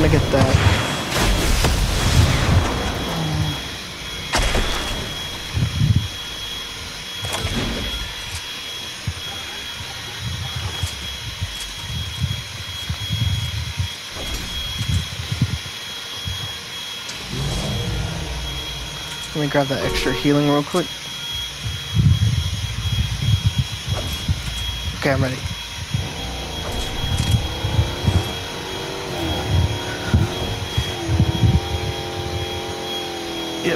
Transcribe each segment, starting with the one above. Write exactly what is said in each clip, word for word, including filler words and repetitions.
gonna get that. Let me grab that extra healing real quick. Okay, I'm ready. Yep.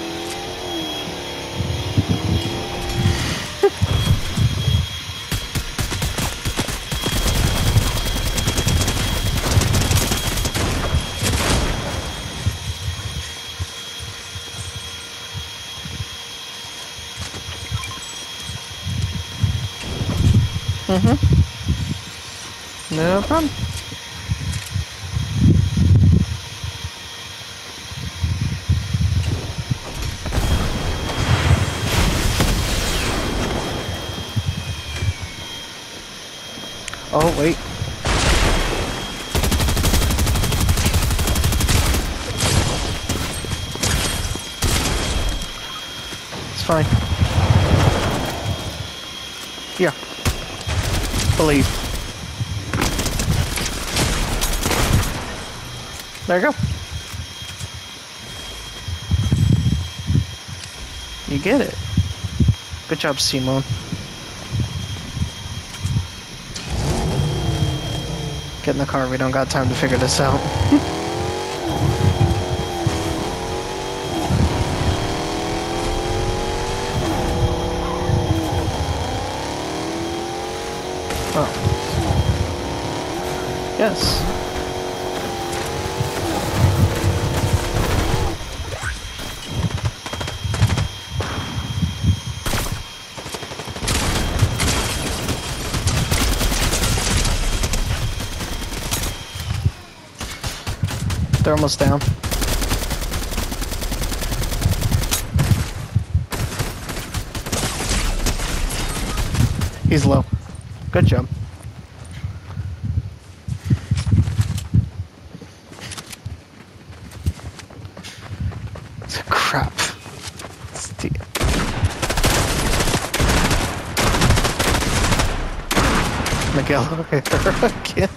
Mm-hmm. No problem. Oh, wait. It's fine. Yeah. Believe. There you go. You get it. Good job, Simone. Get in the car, we don't got time to figure this out. Oh. Yes. They're almost down. He's low. Good job. Crap. Steve. Miguel over here again.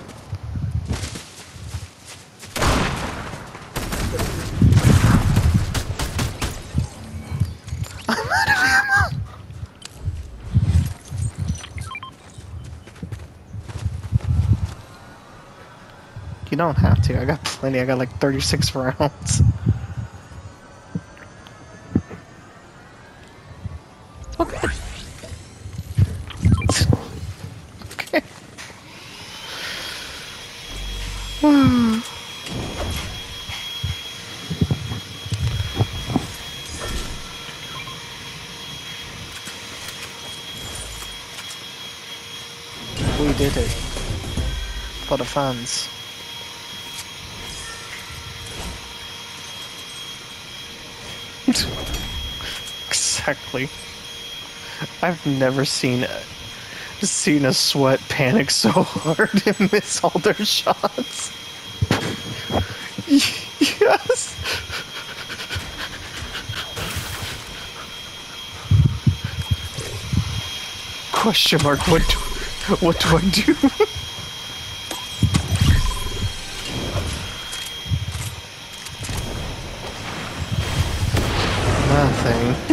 You don't have to. I got plenty. I got like thirty-six rounds. Okay. Okay. We did it. For the fans. Exactly. I've never seen a, seen a sweat panic so hard and miss all their shots. Yes. Question mark. What? Do, what do I do? Nothing.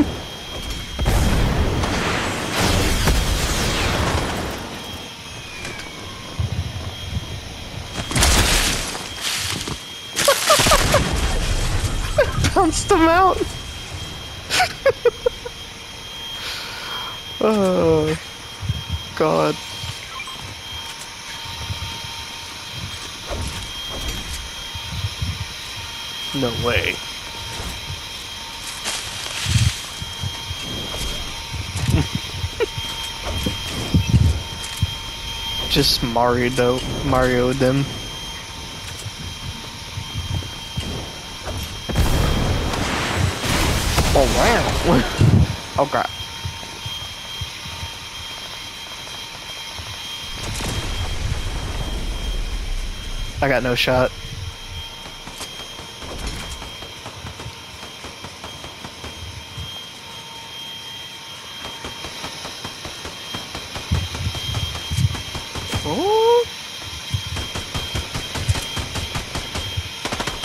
Bounced them out. Oh God. No way. Just Mario though, Mario them. Oh wow! Oh crap! I got no shot.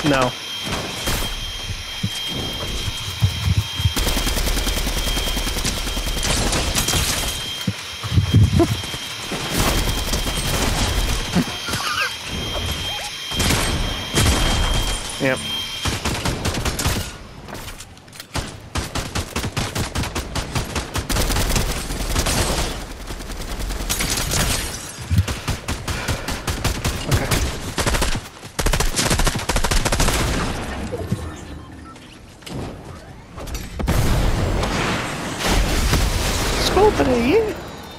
No. Yep. Okay. School today, yeah.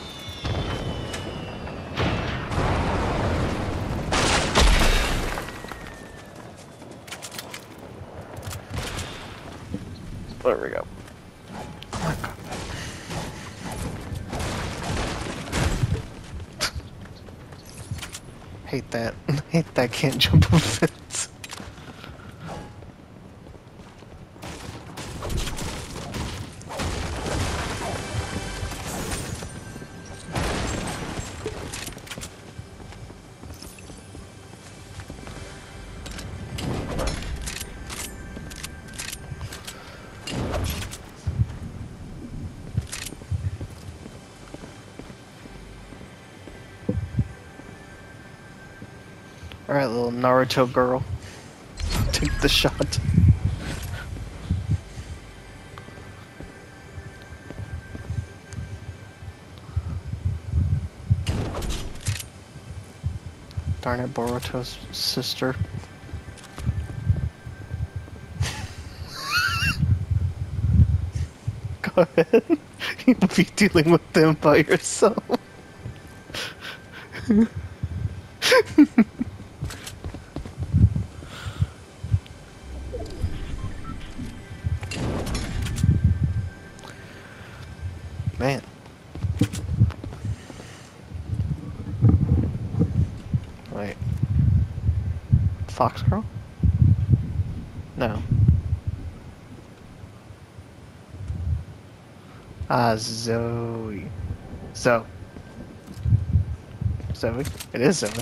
There we go. Oh my God. Hate that. Hate that can't jump a fence. Alright, little Naruto girl. Take the shot. Darn it, Boruto's sister. Go ahead. You'll be dealing with them by yourself. Man. Wait. Fox Girl? No. Ah, Zoe. Zoe. Zoe? It is Zoe.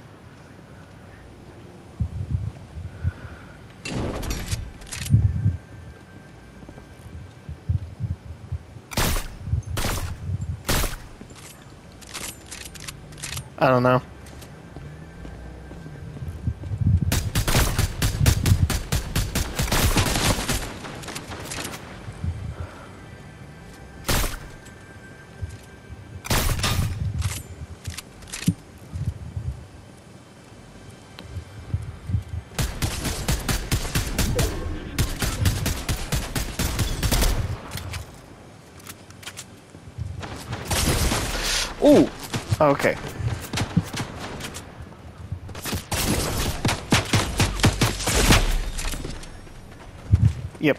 I don't know. Ooh! Okay. Yep.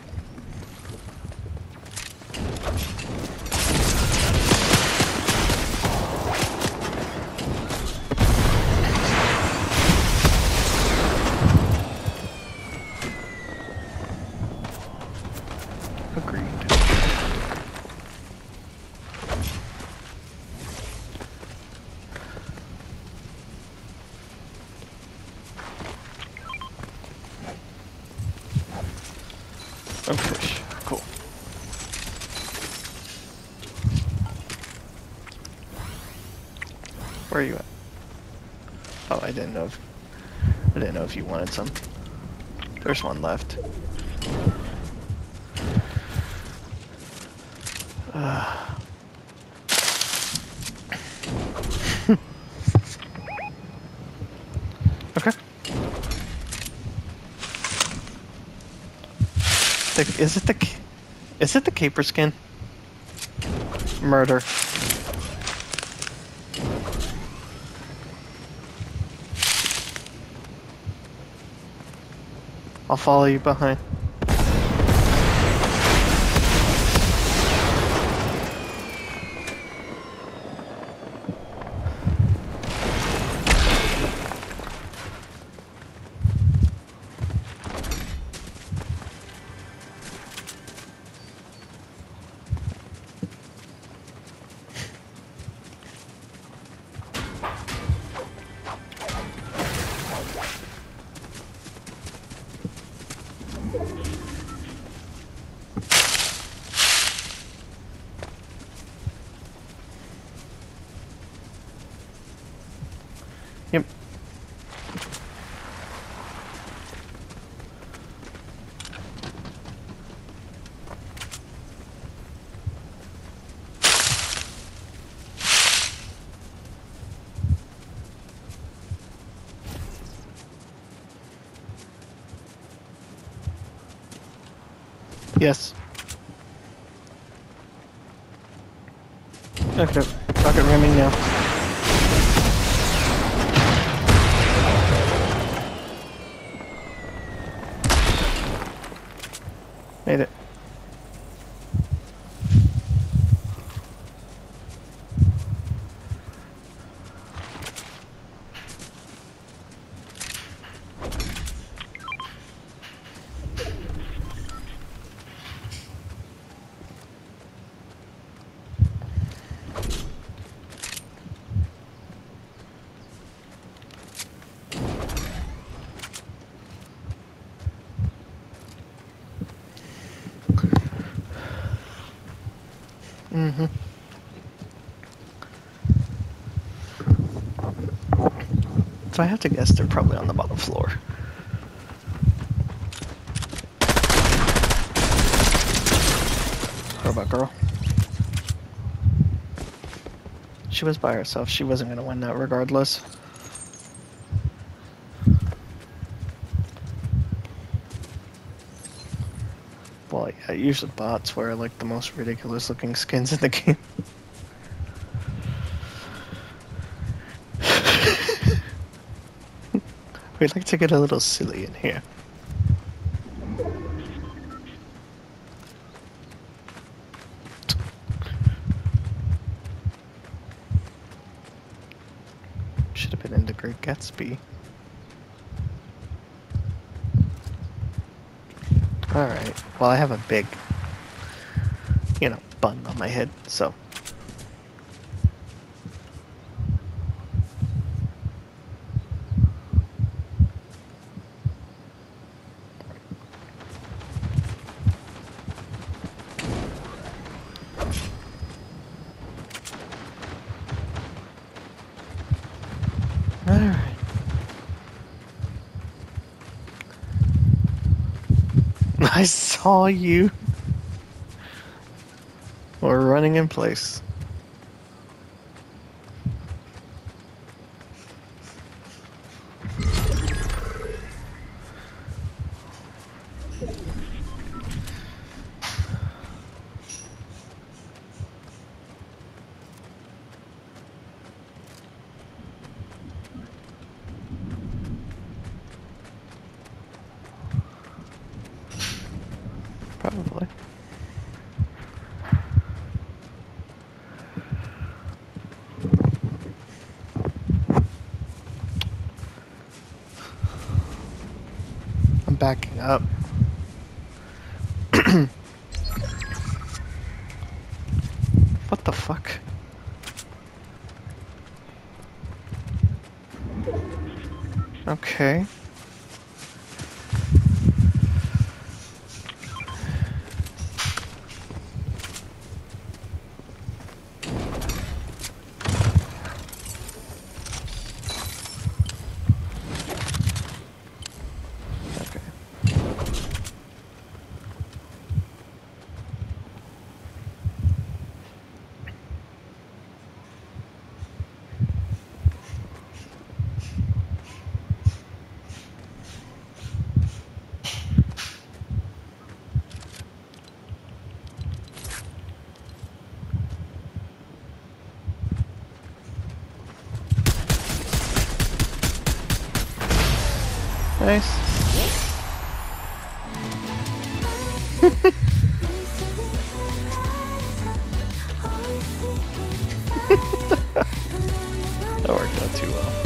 Agreed. Oh, fish. Cool. Where are you at? Oh, I didn't know if I didn't know if you wanted some. There's one left. Uh. Okay. The, is it the is it the caper skin? Murder. I'll follow you behind. Yes. Okay, rocket ramming now. Made it. Mm-hmm. So I have to guess they're probably on the bottom floor. Robot girl. She was by herself. She wasn't going to win that regardless. Well, yeah, usually bots wear like the most ridiculous looking skins in the game. We like to get a little silly in here. Should have been in the Great Gatsby. Alright, well I have a big, you know, bun on my head, so. Alright. I saw you. We're running in place. Probably. I'm backing up. What the fuck? Okay. Nice. That worked out too well.